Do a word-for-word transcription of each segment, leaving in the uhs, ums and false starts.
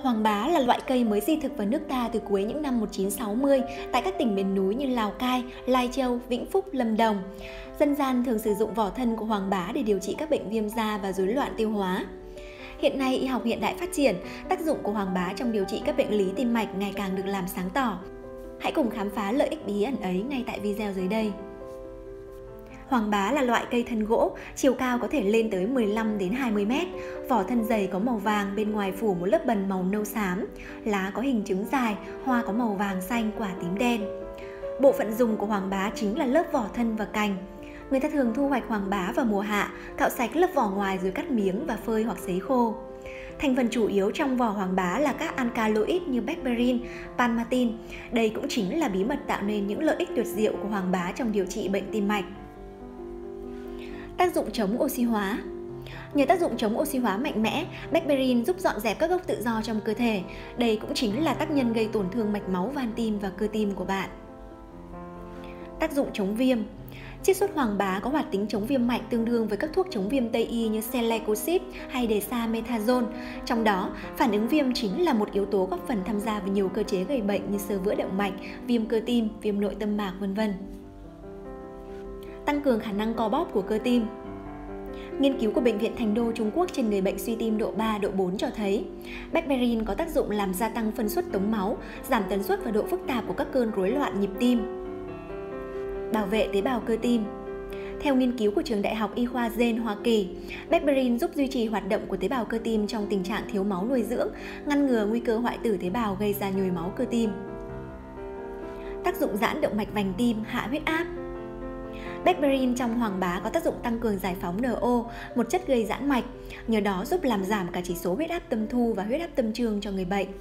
Hoàng bá là loại cây mới di thực vào nước ta từ cuối những năm một nghìn chín trăm sáu mươi tại các tỉnh miền núi như Lào Cai, Lai Châu, Vĩnh Phúc, Lâm Đồng. Dân gian thường sử dụng vỏ thân của hoàng bá để điều trị các bệnh viêm da và rối loạn tiêu hóa. Hiện nay, y học hiện đại phát triển, tác dụng của hoàng bá trong điều trị các bệnh lý tim mạch ngày càng được làm sáng tỏ. Hãy cùng khám phá lợi ích bí ẩn ấy ngay tại video dưới đây. Hoàng bá là loại cây thân gỗ, chiều cao có thể lên tới mười lăm đến hai mươi mét, vỏ thân dày có màu vàng, bên ngoài phủ một lớp bần màu nâu xám, lá có hình trứng dài, hoa có màu vàng xanh, quả tím đen. Bộ phận dùng của hoàng bá chính là lớp vỏ thân và cành. Người ta thường thu hoạch hoàng bá vào mùa hạ, cạo sạch lớp vỏ ngoài rồi cắt miếng và phơi hoặc sấy khô. Thành phần chủ yếu trong vỏ hoàng bá là các alkaloid như berberin, palmatin. Đây cũng chính là bí mật tạo nên những lợi ích tuyệt diệu của hoàng bá trong điều trị bệnh tim mạch. Tác dụng chống oxy hóa. Nhờ tác dụng chống oxy hóa mạnh mẽ, berberin giúp dọn dẹp các gốc tự do trong cơ thể. Đây cũng chính là tác nhân gây tổn thương mạch máu van tim và cơ tim của bạn. Tác dụng chống viêm. Chiết xuất hoàng bá có hoạt tính chống viêm mạnh tương đương với các thuốc chống viêm Tây y như celecoxib hay dexamethasone. Trong đó, phản ứng viêm chính là một yếu tố góp phần tham gia vào nhiều cơ chế gây bệnh như xơ vữa động mạch, viêm cơ tim, viêm nội tâm mạc, vân vân. Tăng cường khả năng co bóp của cơ tim. Nghiên cứu của Bệnh viện Thành Đô Trung Quốc trên người bệnh suy tim độ ba, độ bốn cho thấy berberin có tác dụng làm gia tăng phân suất tống máu, giảm tần suất và độ phức tạp của các cơn rối loạn nhịp tim. Bảo vệ tế bào cơ tim. Theo nghiên cứu của trường Đại học Y khoa Yale, Hoa Kỳ, berberin giúp duy trì hoạt động của tế bào cơ tim trong tình trạng thiếu máu nuôi dưỡng, ngăn ngừa nguy cơ hoại tử tế bào gây ra nhồi máu cơ tim. Tác dụng giãn động mạch vành tim, hạ huyết áp. Berberin trong hoàng bá có tác dụng tăng cường giải phóng en ô, một chất gây giãn mạch, nhờ đó giúp làm giảm cả chỉ số huyết áp tâm thu và huyết áp tâm trương cho người bệnh.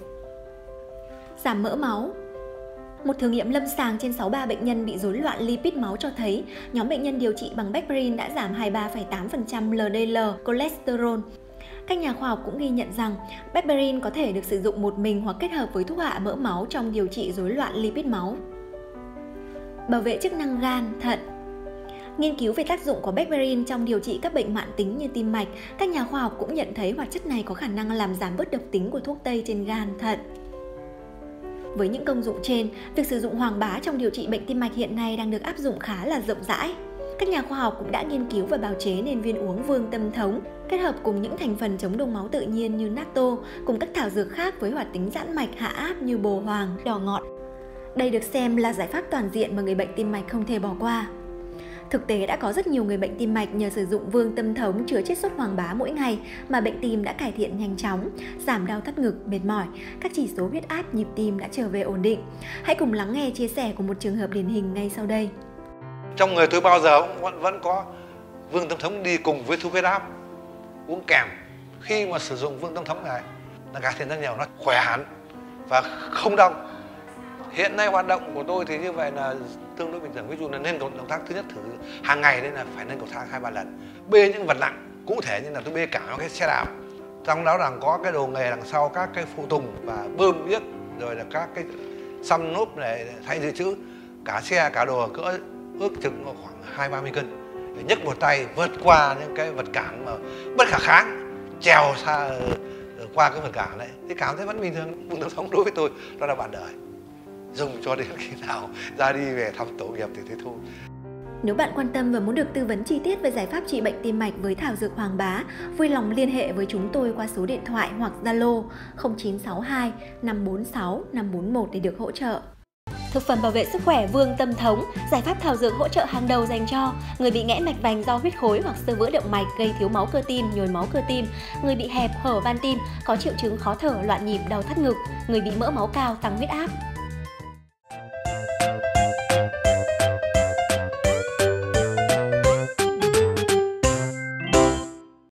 Giảm mỡ máu. Một thử nghiệm lâm sàng trên sáu mươi ba bệnh nhân bị rối loạn lipid máu cho thấy nhóm bệnh nhân điều trị bằng berberin đã giảm hai mươi ba phẩy tám phần trăm lờ đê lờ cholesterol. Các nhà khoa học cũng ghi nhận rằng berberin có thể được sử dụng một mình hoặc kết hợp với thuốc hạ mỡ máu trong điều trị rối loạn lipid máu. Bảo vệ chức năng gan, thận. Nghiên cứu về tác dụng của berberin trong điều trị các bệnh mãn tính như tim mạch, các nhà khoa học cũng nhận thấy hoạt chất này có khả năng làm giảm bớt độc tính của thuốc tây trên gan, thận. Với những công dụng trên, việc sử dụng hoàng bá trong điều trị bệnh tim mạch hiện nay đang được áp dụng khá là rộng rãi. Các nhà khoa học cũng đã nghiên cứu và bào chế nên viên uống vương tâm thống, kết hợp cùng những thành phần chống đông máu tự nhiên như natto, cùng các thảo dược khác với hoạt tính giãn mạch hạ áp như bồ hoàng, đỏ ngọt. Đây được xem là giải pháp toàn diện mà người bệnh tim mạch không thể bỏ qua. Thực tế đã có rất nhiều người bệnh tim mạch nhờ sử dụng vương tâm thống chứa chiết xuất hoàng bá mỗi ngày mà bệnh tim đã cải thiện nhanh chóng, giảm đau thắt ngực, mệt mỏi, các chỉ số huyết áp, nhịp tim đã trở về ổn định. Hãy cùng lắng nghe chia sẻ của một trường hợp điển hình ngay sau đây. Trong người tôi bao giờ cũng vẫn, vẫn có vương tâm thống đi cùng với thuốc huyết áp uống kèm. Khi mà sử dụng vương tâm thống này là cải thiện rất nhiều, nó khỏe hẳn và không đau. Hiện nay hoạt động của tôi thì như vậy là tương đối bình thường. Ví dụ là nên động tác thứ nhất thử hàng ngày nên là phải lên cầu thang hai ba lần, bê những vật nặng cụ thể như là tôi bê cả cái xe đạp, trong đó là có cái đồ nghề đằng sau, các cái phụ tùng và bơm biết, rồi là các cái xăm nốp để thay dự trữ, cả xe cả đồ cỡ ước chừng khoảng hai ba mươi cân, để nhấc một tay vượt qua những cái vật cản mà bất khả kháng, trèo xa qua cái vật cản đấy thì cảm thấy vẫn bình thường. Vương tâm thống đối với tôi đó là bạn đời, dùng cho đến khi nào ra đi về thăm tổ nghiệp thì thế thôi. Nếu bạn quan tâm và muốn được tư vấn chi tiết về giải pháp trị bệnh tim mạch với thảo dược hoàng bá, vui lòng liên hệ với chúng tôi qua số điện thoại hoặc Zalo không chín sáu hai năm bốn sáu năm bốn một để được hỗ trợ. Thực phẩm bảo vệ sức khỏe vương tâm thống, giải pháp thảo dược hỗ trợ hàng đầu dành cho người bị nghẽn mạch vành do huyết khối hoặc xơ vữa động mạch gây thiếu máu cơ tim, nhồi máu cơ tim, người bị hẹp hở van tim, có triệu chứng khó thở, loạn nhịp, đau thắt ngực, người bị mỡ máu cao, tăng huyết áp.